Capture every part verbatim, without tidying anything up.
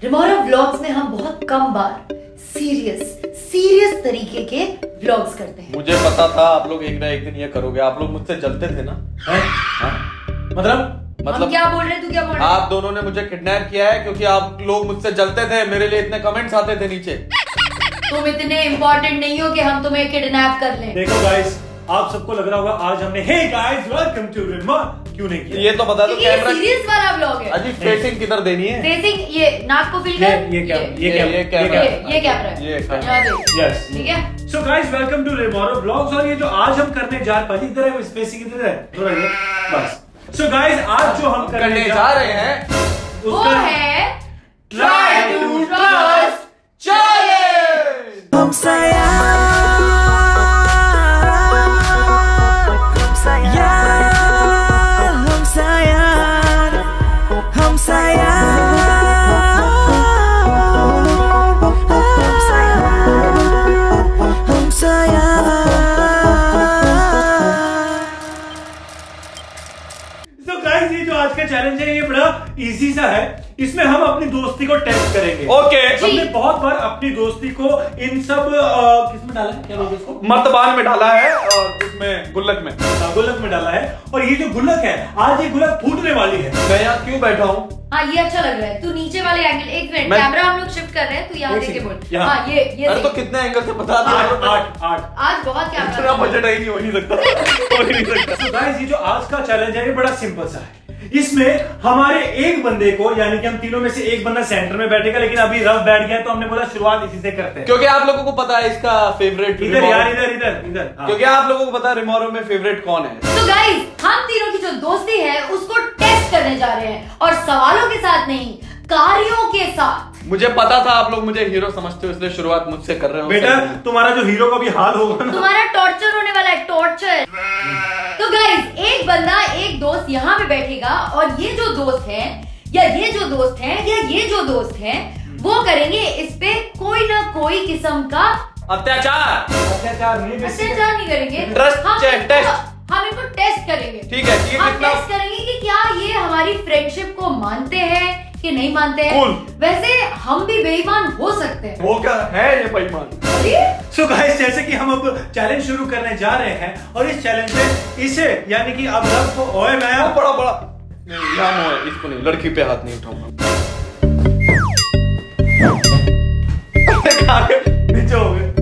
रिमोराव vlogs में हम बहुत कम बार सीरियस सीरियस तरीके के व्लॉग्स करते हैं। मुझे पता था आप लोग एक ना एक दिन ये करोगे। आप लोग मुझसे जलते थे ना? है? हाँ? मतलब मतलब क्या बोल रहे हैं? तू क्या बोल रहा है? आप दोनों ने मुझे किडनैप किया है क्योंकि आप लोग मुझसे जलते थे। मेरे लिए इतने कमेंट्स आते थे नीचे। तुम इतने इम्पोर्टेंट नहीं हो कि हम तुम्हें किडनैप कर लें। देखो गाइस, आप सबको लग रहा होगा आज हमने hey guys welcome to Rimorao क्यों नहीं किया? ये तो बता दो कैमरा सीरियस वाला व्लॉग है। अजी फेसिंग किधर देनी है? फेसिंग ये नाक को फील कर। ये क्या ये क्या ये कैमरा ये कैमरा है। ये यस ठीक है। So guys welcome to Rimorao vlogs. और ये जो आज हम करने जा रहे हैं, इधर है स्पेसिंग इधर है थोड़ा इधर बस। सो गाइस आज जो हम करने जा रहे हैं वो है ट्राई टू ट्रस्ट चैलेंज। हम साया चैलेंज है। ये बड़ा इजी सा है। इसमें हम अपनी दोस्ती को टेस्ट करेंगे। ओके हमने बहुत बार अपनी दोस्ती को इन सब किसमें डाला है? क्या बोलते हैं इसको? मर्तबान में डाला है और उसमें गुल्लक में गुल्लक में डाला है। और ये जो गुल्लक है आज ये गुल्लक फूटने वाली है। मैं यहाँ क्यों बैठा हूँ? हाँ ये अच्छा लग रहा है। तू नीचे वाले एंगल, एक मिनट मैं... कैमरा हम लोग शिफ्ट कर रहे हैं, तू यहाँ देख के बोल। हाँ ये ये अरे तो कितने एंगल से बता दो। आठ आठ आठ आज बहुत कैमरा इतना बजट ही नहीं हो नहीं सकता हो नहीं सकता। तो गाइस ये जो आज का चैलेंज है ये बड़ा सिंपल सा है। इसमें हमारे एक बंदे को यानी कि हम तीनों में से एक बंदा सेंटर में बैठेगा, लेकिन अभी रफ बैठ गया तो हमने बोला शुरुआत इसी से करते हैं क्योंकि आप लोगों को पता है इसका फेवरेट इधर यार इधर इधर इधर हाँ। क्योंकि आप लोगों को पता है रिमोराव में फेवरेट कौन है। तो गाइस हम तीनों की जो दोस्ती है उसको टेस्ट करने जा रहे हैं और सवालों के साथ नहीं कार्यों के साथ। मुझे पता था आप लोग मुझे हीरो समझते हो इसलिए शुरुआत मुझसे कर रहे हो। बेटा तुम्हारा जो हीरो का भी हाल होगा ना, तुम्हारा टॉर्चर होने वाला है, टॉर्चर। तो गाइस एक बंदा एक दोस्त यहाँ पे बैठेगा और ये जो दोस्त है या ये जो दोस्त है या ये जो दोस्त है वो करेंगे इस पे कोई ना कोई किस्म का अत्याचार। अत्याचार नहीं अत्याचार नहीं करेंगे, ट्रस्ट हम टेस्ट हम इनको टेस्ट करेंगे। ठीक है ये हम कितना टेस्ट करेंगे कि क्या ये हमारी फ्रेंडशिप को मानते हैं कि नहीं मानते हैं। cool. वैसे हम भी बेईमान हो सकते हैं। वो क्या है ये बेईमान? सो गाइस जैसे कि हम अब चैलेंज शुरू करने जा रहे हैं और इस चैलेंज में इसे यानी कि अब रब को ओए मैं वो बड़ा बड़ा नहीं यहाँ है, इसको नहीं, लड़की पे हाथ नहीं उठाऊंगा। नीचे हो गए।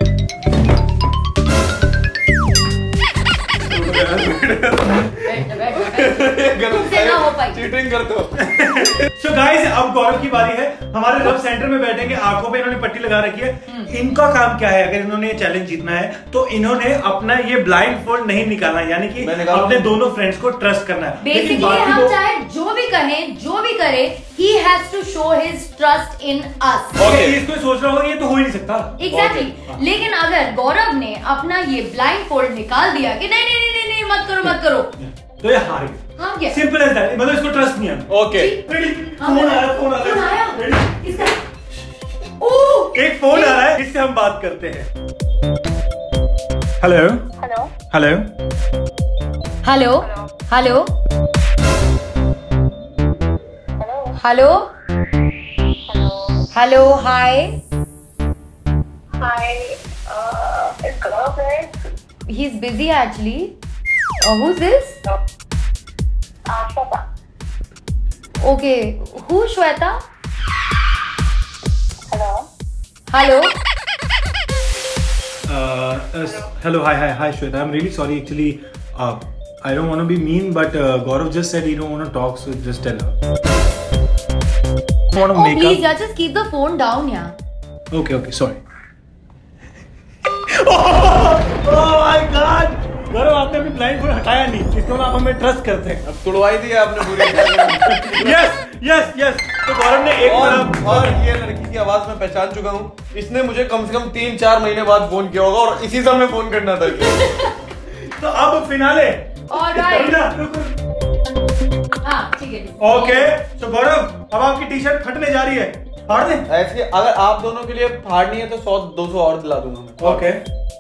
चीटिंग करते हो। so guys, अब गौरव की बारी है। हमारे रब सेंटर में बैठेंगे, आंखों पे इन्होंने पट्टी लगा रखी है। इनका काम क्या है? अगर इन्होंने ये चैलेंज जीतना है तो इन्होंने अपना ये ब्लाइंड फोल्ड नहीं निकालना, यानी कि अपने दोनों फ्रेंड्स को ट्रस्ट करना है। बेसिकली हम चाहे जो भी कहें जो भी करे he has to show his trust in us। okay. इसको सोच रहा होगा ये तो हो ही नहीं सकता। Exactly। okay. लेकिन अगर गौरव ने अपना ये ब्लाइंड फोल्ड निकाल दिया कि नहीं नहीं नहीं नहीं मत करो मत करो तो ये हार गए। हाँ क्या? Simple as that. मतलब इसको ट्रस्ट नहीं है। ओके फोन आ रहा है, फोन आ रहा है। इसका ओह एक फोन आ रहा है, इससे हम बात करते हैं। Hello hello hello hello hello hello hello hi hi it's Gaurav here. he is busy actually. uh, who's this? Ashwata. Okay, who Shweta? Hello. Hello. Uh, uh, hello, hi, hi, hi, Shweta. I'm really sorry. Actually, uh, I don't want to be mean, but uh, Gaurav just said he don't want to talk, so just tell her. Want to Oh make please, up? yeah, just keep the phone down, yeah. Okay, okay, sorry. oh, oh my God! Gaurav आपने अभी blind fold हटाया नहीं, इसको आप हमें trust करते हैं। अब तुड़वाई दिया आपने पूरी। Yes yes yes. तो गौरव ने एक और, और ये लड़की की आवाज मैं पहचान चुका हूँ। इसने मुझे कम से कम तीन चार महीने बाद फोन किया होगा और इसी समय फोन करना था। तो अब फिनाले। Alright. हाँ ठीक है। ओके तो गौरव अब आपकी टी शर्ट फटने जा रही है, फाड़ दे। ऐसे अगर आप दोनों के लिए फाड़नी है तो सौ दो सौ और दिला दूंगा मैं। ओके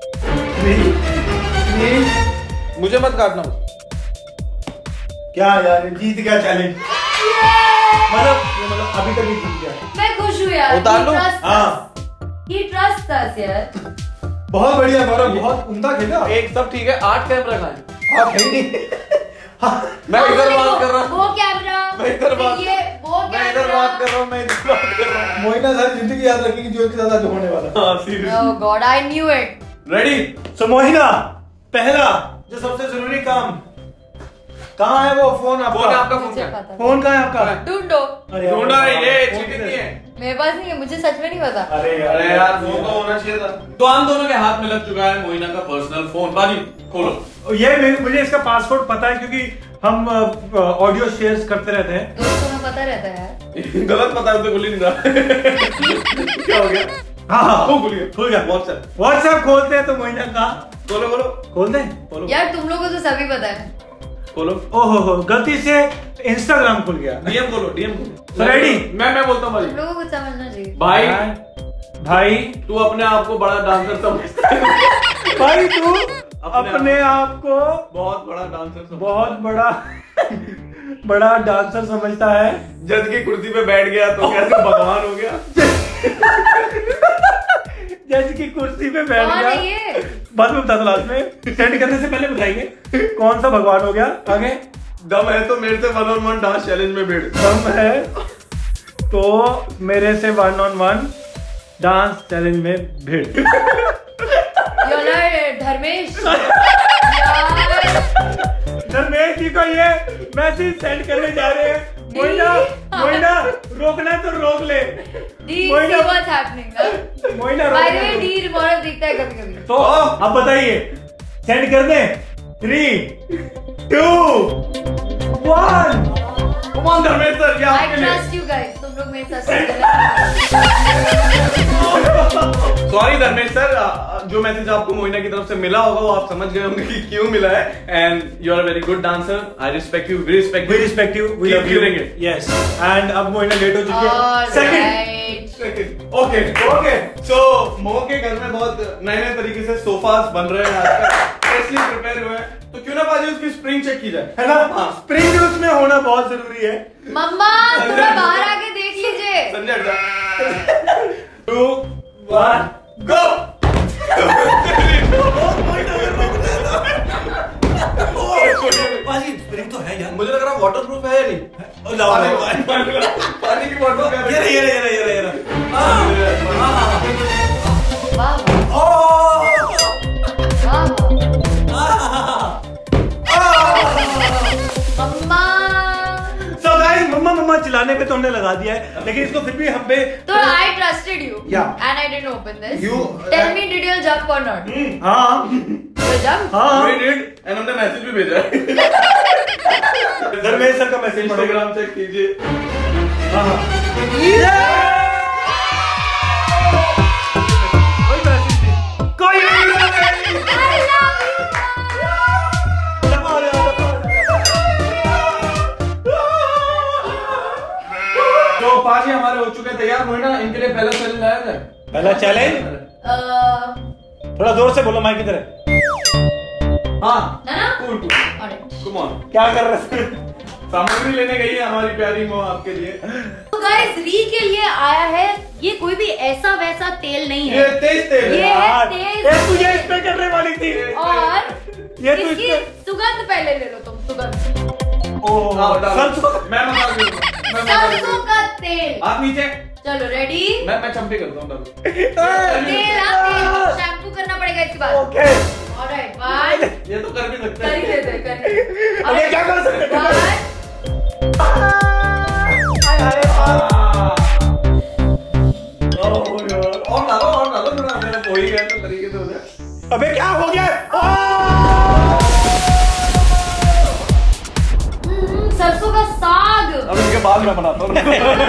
मुझे मत काटना। क्या यार जीत गया चैलेंज। मतलब मतलब अभी तक नहीं जीत गया। मैं यार। उतार लूं? हाँ। He trusts us यार। बहुत बढ़िया गौरव, बहुत उम्दा खेला। एक सब ठीक है, आठ कैमरा कहाँ है? हाँ, है ही नहीं। मैं इधर बात कर रहा हूँ, वो कैमरा, मैं इधर बात ये वो मैं इधर कैमरा। बात कर रहा हूँ, मैं इधर बात कर रहा हूँ। मोइना सारी जिंदगी याद रखेगी जो इसके साथ आज होने वाला। हाँ, seriously। Oh God, I knew it। Ready? So Mohina, पहला जो सबसे जरूरी काम, कहाँ है वो फोन आपका? फोन है आपका, फोन मुझे क्या है? पता। फोन कहाँ है आपका? ढूंढो। अरे यार, ढूंढा है ये, फोन चीटिंग किधर नहीं है? है। मेरे पास नहीं है, मुझे सच में नहीं पता। अरे यार, अरे यार, फोन तो होना चाहिए था। तो हम दोनों के हाथ में लग चुका है मोइना का पर्सनल फोन। बाजी खोलो। ये मे- मुझे इसका पासवर्ड पता है क्योंकि हम ऑडियो शेयर्स करते रहते हैं। दोस्तों में पता रहता है यार। गलत पता है तो खुल ही नहीं रहा। क्या हो गया? हाँ हाँ, वो खुल गया। खुल गया। व्हाट्सएप व्हाट्सएप खोलते हैं तो मोहिना का खोलो, खोलो, खोल दे। खोलो, यार तुम लोगों को तो सभी पता है। खोलो। ओहो हो, गलती से इंस्टाग्राम खुल गया। डीएम खोलो, डीएम खोलो। So ready? मैं मैं बोलता हूँ तुम भाई। लोगों को समझना चाहिए। भाई भाई तू अपने आप को बड़ा डांसर समझता है। भाई तू अपने अपने आप को बहुत बड़ा डांसर समझता बहुत बड़ा बड़ा डांसर समझता है। है। जज की कुर्सी पे बैठ गया तो कैसे भगवान हो गया? जज की कुर्सी पे बैठ कौन गया। है ये? बाद में बता दो, लास्ट में सेंड करने से पहले बताएंगे कौन सा भगवान हो गया। आगे दम है तो मेरे से one on one dance challenge में बैठ। दम है तो मेरे से one on one dance challenge में भिड़। योला धर्मेश यार। धर्मेश जी को ये मैसेज सेंड करने जा रहे हैं। मोइना, मोइना रोकना तो रोक ले। The Moina- see what's happening. Moina by the रोकना वे तो- डी रिमोरव दिखता है कभी कभी। तो अब बताइए, सेंड कर दें? Three two one. Come on Dharmesh sir, ये आई आपके लिए। Trust you guys. तुम लोग मेरे साथ चलो। सॉरी धर्मेश सर, जो मैसेज आपको मोइना की तरफ से मिला होगा वो आप समझ गए होंगे कि क्यों मिला है। And you are very good dancer. I respect you, we respect We you, respect you. We Keep love you. doing it. Yes. And अब मोइना लेट हो चुकी है। Second. Alright। Okay okay. So Mo के घर में बहुत नए नए तरीके से सोफास बन रहे हैं आजकल, स्पेशली प्रिपेयर हुए हैं। तो क्यों ना बाजी उसकी स्प्रिंग चेक की जाए, है ना? हाँ। स्प्रिंग उसमें होना बहुत जरूरी है। मम्मा थोड़ा बाहर आके देख लीजिए। संजय हट जा। Two one go. बाजी स्प्रिंग तो है यार। मुझे लग रहा वाटर प्रूफ है या नहीं? लाओ, पानी लाओ। पानी- पानी की बॉटल क्या ये रहा, ये रहा, ये रहा, ये रहा, ये रहा। हाँ, वाह वाह ओह, वाह। मम्मा So guys, मम्मा मम्मा चिल्लाने पे तो हमने लगा दिया है, लेकिन इसको फिर भी हम पे तो I trusted you. Yeah. And I didn't open this. You- Tell me, did you jump or not? हाँ You jumped? हाँ We did, and हमने मैसेज भी भेजा है। धर्मेश सर का मैसेज पढ़ो। इंस्टाग्राम चेक कीजिए। हाँ हाँ कोई मैसेज नहीं, कोई नहीं। I love you. दबा रहे हो, दबा रहे हो। तो पाजी हमारे हो चुके हैं तैयार। मोइना इनके लिए पहला चैलेंज लाया जाए। पहला चैलेंज Uh, थोड़ा जोर से बोलो, माइक किधर है? हाँ ना ना? Cool cool, Alright. Come on. क्या कर रहे हैं? सामग्री लेने गई है हमारी प्यारी मो आपके लिए। तो गाइस री के लिए आया है। ये कोई भी ऐसा वैसा तेल नहीं ये है तेज तेल ये है। है यार, तेज ये तुझे इस पे करने वाली थी। और ये तो इसकी इसमें- सुगंध पहले ले लो तुम। सुगंध ओह, हाँ, डालो। सरसों। मैं मजा दूंगा, मैं मजा सरसों दूंगा। का तेल। आप नीचे, चलो रेडी। मैं मैं चंपी करता हूँ डालो। तेल हाँ, तेल शैम्पू करना पड़ेगा इसके बाद। Okay, alright one. ये तो कर भी सकते कर ही हैं। लेते हैं, कर ही लेते हैं। अब ये क्या कर सकते हैं? वन। हाय हाय हाँ। ओह यार, और डालो और डालो थोड़ा, मेरा हो ही गया तो तरीके से हो जाए। अबे क्या हो गया? हम्म, सरसों का साग। अब इनके बाद मैं बनाता हूँ।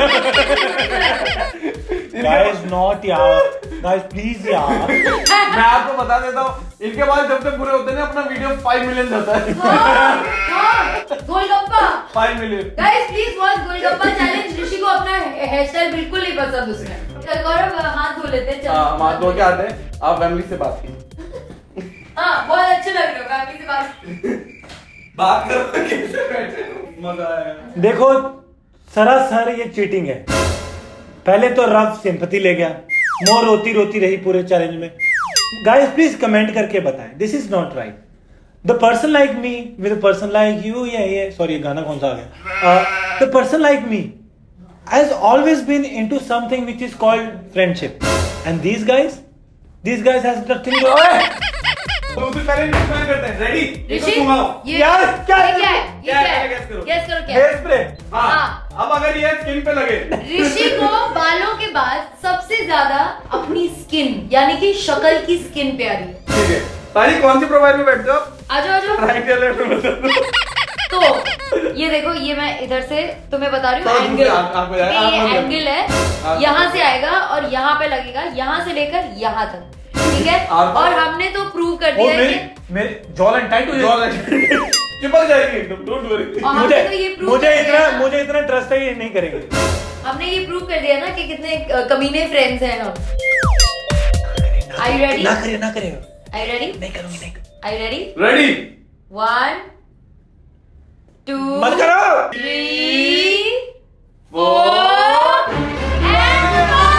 गाइस नॉट यार, गाइस प्लीज यार। मैं आपको बता देता हूँ, इनके बाद जब तक पूरे होते हैं ना अपना वीडियो फाइव मिलियन जाता है। हाँ, हाँ, golgappa. Five million. Guys please watch golgappa challenge. Rishi को अपना हेयर स्टाइल बिल्कुल नहीं पसंद उसमें। चल गौरव हाथ धो लेते हैं। चल हाँ हाथ धो के आते हैं। आप फैमिली से बात कीजिए। हाँ बहुत अच्छे लग रहे हो फैमिली से बात। बात करो कैसे बैठे, मजा आया। देखो सरासर ये चीटिंग है। पहले तो रफ सिंपैथी ले गया, मोर रोती रोती रही पूरे चैलेंज में। गाइस प्लीज कमेंट करके बताएं, this is not right. The person like me with a person like you, ये ये सॉरी गाना कौन सा आ गया? The person like me has always been into something which is called friendship, and these guys these guys has nothing. तो उससे पहले इंस्पेक्ट करते हैं। रेडी? ऋषि, घुमाओ। ये यार, क्या ये क्या है? ये क्या क्या है? है? गैस करो। गैस करो क्या हेयर है? स्प्रे। हाँ। हाँ। अब अगर ये स्किन पे लगे, ऋषि को बालों के बाद सबसे ज्यादा अपनी स्किन यानी कि शक्ल की स्किन प्यारी है। ठीक है। तारी कौन सी प्रोफाइल में बैठते हो आप? आजो आजो। राइट या लेफ्ट में बता दो। तो ये देखो, ये मैं इधर से तुम्हें बता रही थोड़ा हूँ दूर से एंगल। आँख- आँख में जाए, आँख ये में जाए। एंगल है, आँख यहाँ में से आएगा और यहाँ पे लगेगा, यहाँ से लेकर यहाँ तक, ठीक है। आँख- और हमने तो प्रूव कर ओ दिया है मेरी कि मेरी जॉ लाइन टाइट हो जाएगी। चिपक जाएगी एकदम, डोंट वरी। और मुझे हमने तो ये prove मुझे कर दिया इतना ना। मुझे इतना ट्रस्ट है, ये नहीं करेंगे। हमने ये प्रूव कर दिया ना कि कितने अ, कमीने फ्रेंड्स हैं हम। Are you ready? ना करिए ना करिए, Are you ready? नहीं करूंगी, नहीं Are you ready? Ready? One, two, मत करो। three, four, and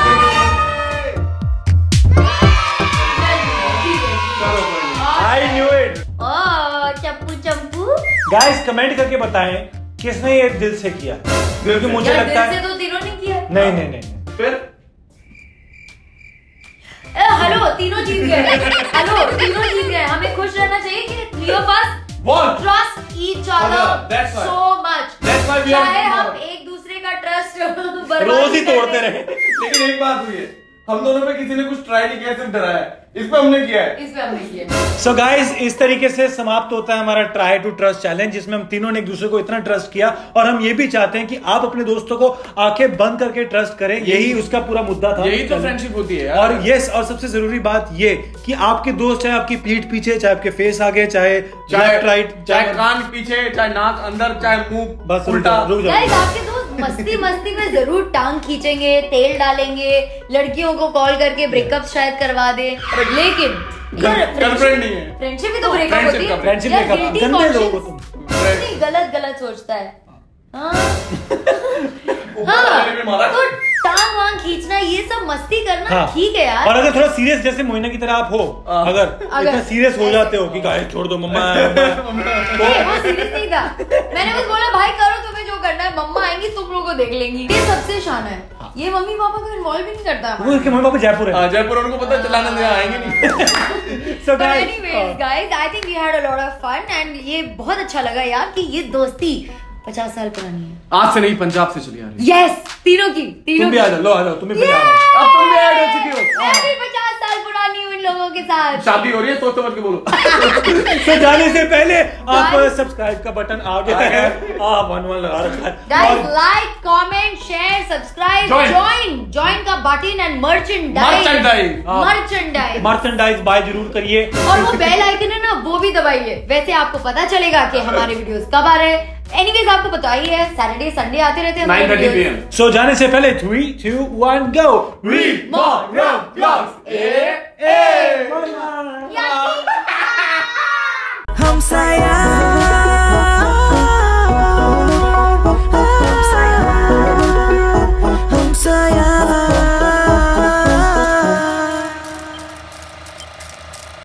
I knew it. oh, चप्पू चप्पू। गाइस कमेंट करके बताएं किसने ये दिल से किया, क्योंकि मुझे यार, लगता दिल है से तो तीनों ने किया। नहीं नहीं नहीं। फिर ए, हेलो, तीनों जीत गए। हेलो, तीनों जीत गए। हमें खुश रहना चाहिए कि three of us What? trust each Oh, other yeah, that's why. so much. That's why we are चाहे हम Rimorav. एक दूसरे का ट्रस्ट रोज ही तोड़ते रहे। लेकिन एक बात हुई है, हम दोनों में किसी ने कुछ ट्राई नहीं किया, सिर्फ डराया है। इस पे हमने किया है। इस पे हमने किया। सो गाइस इस तरीके से समाप्त होता है हमारा ट्राई टू ट्रस्ट चैलेंज, जिसमें हम तीनों ने एक दूसरे को इतना ट्रस्ट किया, और हम ये भी चाहते हैं कि आप अपने दोस्तों को आंखें बंद करके ट्रस्ट करें। यही उसका पूरा मुद्दा था। यही तो फ्रेंडशिप होती है यार। और यस, और सबसे जरूरी बात ये कि आपके दोस्त चाहे आपकी पीठ पीछे, चाहे आपके फेस आगे, चाहे चाहे लेफ्ट राइट, चाहे कान पीछे, चाहे नाक अंदर, चाहे मुंह बस उल्टा। रुक जाओ। गाइस, आपके दोस्त मस्ती मस्ती में जरूर टांग खींचेंगे, तेल डालेंगे, लड़कियों को कॉल करके ब्रेकअप शायद करवा दे, लेकिन गर्लफ्रेंड नहीं है। फ्रेंडशिप भी तो ब्रेकअप friendship होती का है। फ्रेंडशिप यार, देखा, guilty गंदे conscience लोग हो तुम। कितनी गलत गलत सोचता है। हाँ ऊपर हाँ, वाले में मारा। तो टांग वांग खींचना, ये सब मस्ती करना हाँ। ठीक है यार। और अगर थोड़ा सीरियस जैसे मोइना की तरह आप हो, हाँ। अगर अगर- इतना सीरियस हो जाते हो कि गाइस छोड़ दो मम्मा, ए, वो सीरियस नहीं था। मैंने बस बोला भाई करो तुम्हें जो करना है, मम्मा आएंगी तुम लोगों को देख लेंगी। ये सबसे शान है। ये मम्मी पापा को इन्वॉल्व भी नहीं करता। वो उसके मम्मी पापा जयपुर है। हाँ, जयपुर, उनको पता है चलाने दे, आएंगे नहीं। So But guys, anyways, guys, I think we had a lot of fun and ये बहुत अच्छा लगा यार कि ये दोस्ती पचास साल पुरानी है। आज से नहीं, पंजाब से चली आ रही। यस, तीनों की, तीनों तुम भी की। आ जाओ, लो आ जाओ, तुम्हें भी आ जाओ। अब तुम भी ऐड हो चुकी हो। मैं भी पचास साल पुरानी हूँ इन लोगों के साथ। शादी हो रही है, सोच समझ के बोलो। तो जाने से पहले आप Guys- सब्सक्राइब का बटन आ गया है, आप वन वन लगा रखा है। Guys, और like, comment, share, subscribe, Join. join, join का button and merchandise, Merchandise. हाँ। merchandise। मर्चेंडाइज बाय जरूर करिए। और वो बेल आइकन है ना, वो भी दबाइए। वैसे आपको पता चलेगा कि हमारे वीडियोस कब आ रहे हैं। एनीवेज आपको पता ही है, सैटरडे संडे आते रहते हैं हमारे nine thirty videos। P M. सो जाने से पहले three two one go. Rimorav vlogs. ए, ए। Yeah. हम साया